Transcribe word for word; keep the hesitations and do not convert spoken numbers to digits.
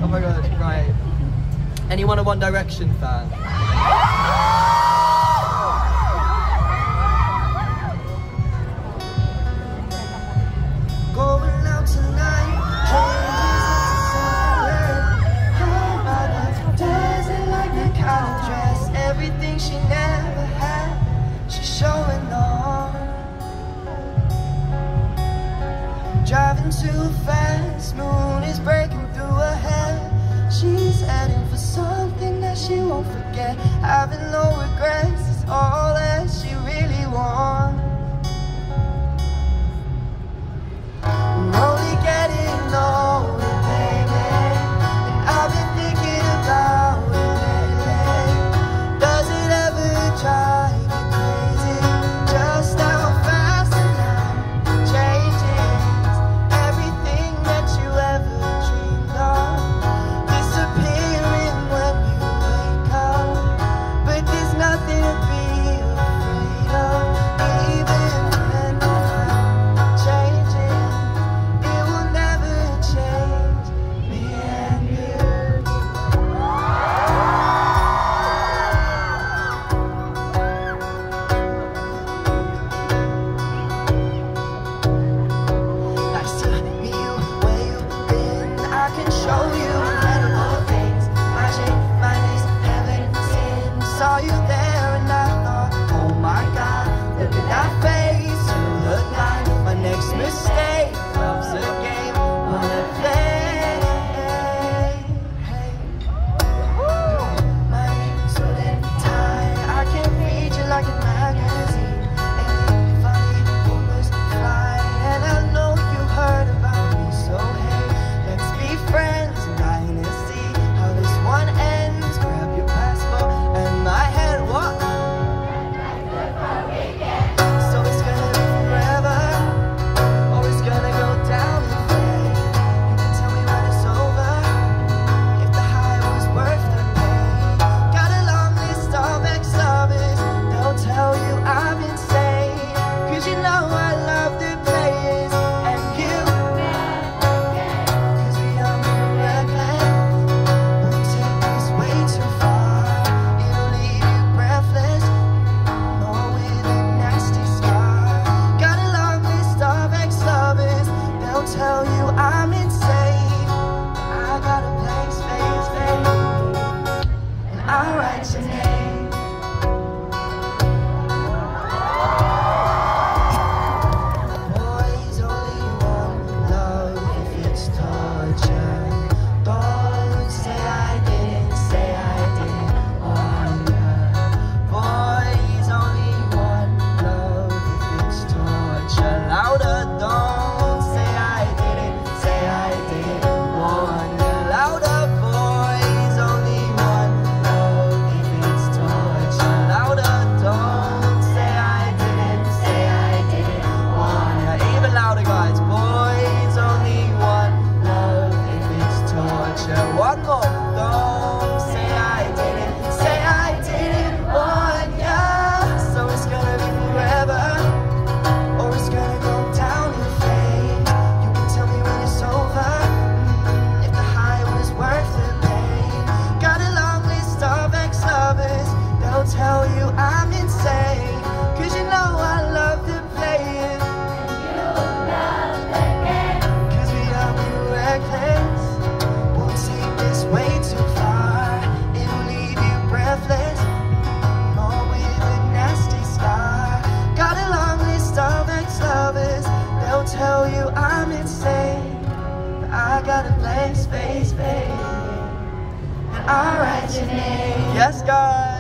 Oh my god, right. Anyone a One Direction fan? Going out tonight, doesn't like the kind of dress, everything she never had, she's showing on. Driving too fast, moon is breaking through her hair. She's heading for something that she won't forget. Having no regrets is all that she really wants. I'm only getting older, baby, and I've been thinking about it lately. Does it ever drive you crazy? Just how fast the night changes. Everything that you ever dreamed of disappearing when you wake up. But there's nothing to be afraid of. Even when the night changes, it will never change me and you. Nice to meet you, where you been? I can show you incredible things. Magic, madness, heaven, sin. Saw you there and I thought, oh my god, look at that face. You look like my next mistake. Love's a game, wanna play. My suit and tie, I can read you like a magazine. Ain't it funny, rumors fly, and I know you heard about me. So hey, let's be friends, dynasty. How this one ends, grab your passport and my head, what? So it's gonna be forever, or it's gonna go down in flames. You can tell me when it's over, if the high was worth the pain. Got a long list of ex-lovers, they'll tell you I'm insane. Cause you know I love the players, and you, cause we are reckless. We'll take this way too far, it'll leave you breathless, or with a nasty scar. Got a long list of ex-lovers, they'll tell you I'm insane. I got a blank space, baby, and I write your name. Boys only want love if it's torture. Don't say I didn't, say I didn't want ya. Boys only want love if it's torture. Louder, don't say I didn't, say I didn't want ya. Louder, boys only want love if it's torture. Louder, don't say I didn't, say I didn't want ya. Even louder, guys. Boys only want love if it's torture. One more. Don't say I didn't, say I didn't want ya. So it's gonna be forever, or it's gonna go down in flames. You can tell me when it's over, if the high was worth the pain. Got a long list of ex-lovers, they'll tell you I'm insane. Cause you know I love the playing, cause we are reckless. We'll take this way too far, it'll leave you breathless, or with a nasty scar. Got a long list of ex-lovers, they'll tell you I'm insane. But I got a blank space, baby, and I write your name. Yes, guys.